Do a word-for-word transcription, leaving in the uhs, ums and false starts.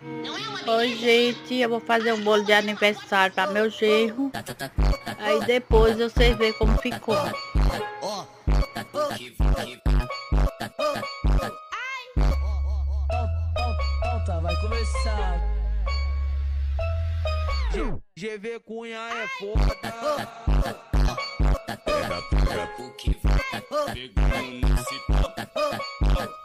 Oi, gente, eu vou fazer um bolo de aniversário para meu genro. Aí depois vocês veem como ficou. Volta, vai começar. G V Cunha é foda. Pega, pega, porque vai pegando nesse top.